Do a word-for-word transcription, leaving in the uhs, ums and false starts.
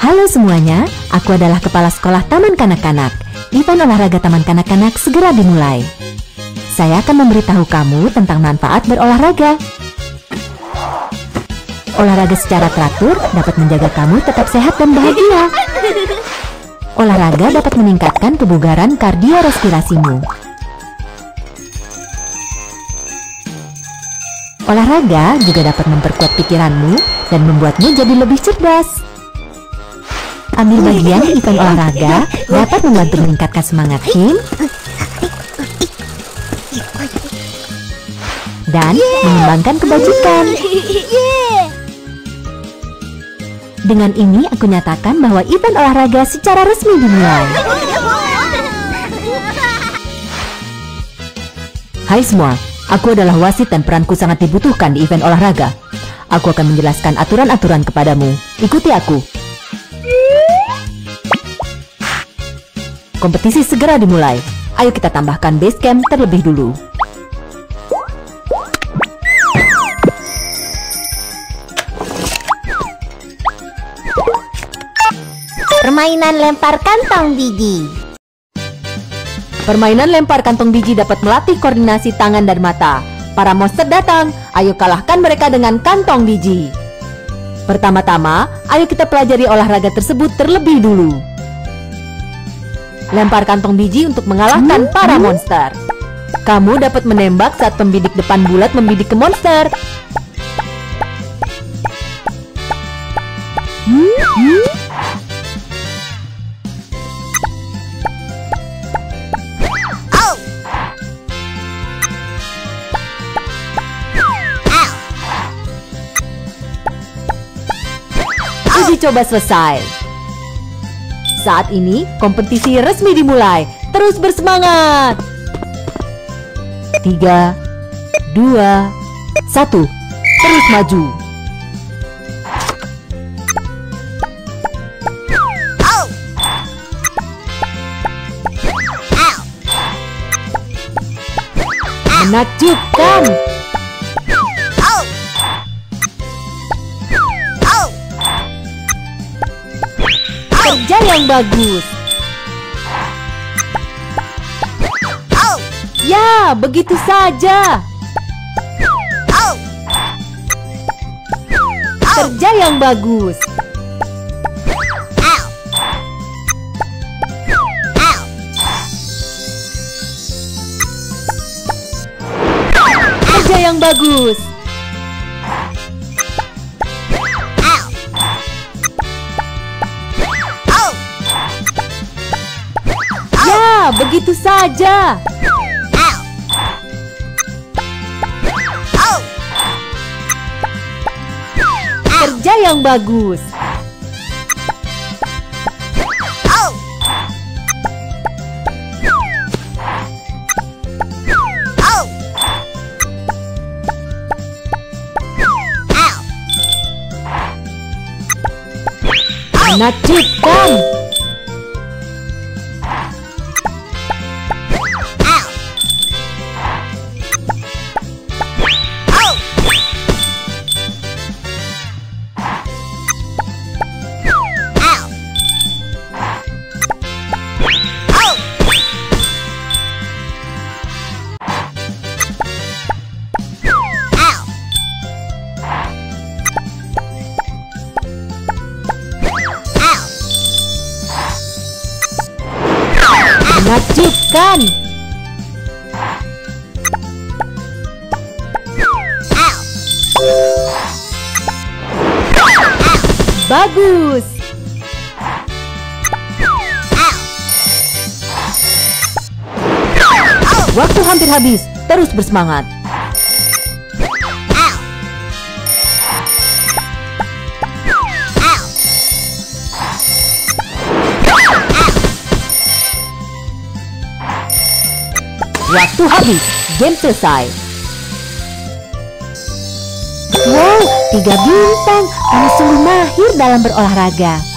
Halo semuanya, aku adalah kepala sekolah Taman Kanak-Kanak. Event olahraga Taman Kanak-Kanak segera dimulai. Saya akan memberitahu kamu tentang manfaat berolahraga. Olahraga secara teratur dapat menjaga kamu tetap sehat dan bahagia. Olahraga dapat meningkatkan kebugaran kardiorespirasimu. Olahraga juga dapat memperkuat pikiranmu dan membuatmu jadi lebih cerdas. Ambil bagian di event olahraga dapat membantu meningkatkan semangat tim dan mengembangkan kebajikan. Dengan ini aku nyatakan bahwa event olahraga secara resmi dimulai. Hai semua, aku adalah wasit dan peranku sangat dibutuhkan di event olahraga. Aku akan menjelaskan aturan-aturan kepadamu. Ikuti aku. Kompetisi segera dimulai. Ayo kita tambahkan base camp terlebih dulu. Permainan lempar kantong biji. Permainan lempar kantong biji dapat melatih koordinasi tangan dan mata. Para monster datang, ayo kalahkan mereka dengan kantong biji. Pertama-tama, ayo kita pelajari olahraga tersebut terlebih dulu. Lempar kantong biji untuk mengalahkan para monster. Kamu dapat menembak saat pembidik depan bulat membidik ke monster. Uji coba selesai. Saat ini kompetisi resmi dimulai. Terus bersemangat. Tiga, dua, satu. Terus maju. Menakjubkan. Kerja yang bagus. Ya, begitu saja. Kerja yang bagus. Kerja yang bagus. Ya, begitu saja. Kerja yang bagus. Menakjubkan. Menakjubkan. Bagus. Waktu hampir habis. Terus bersemangat. Waktu habis, game selesai. Wow, tiga bintang. Kamu sungguh mahir dalam berolahraga.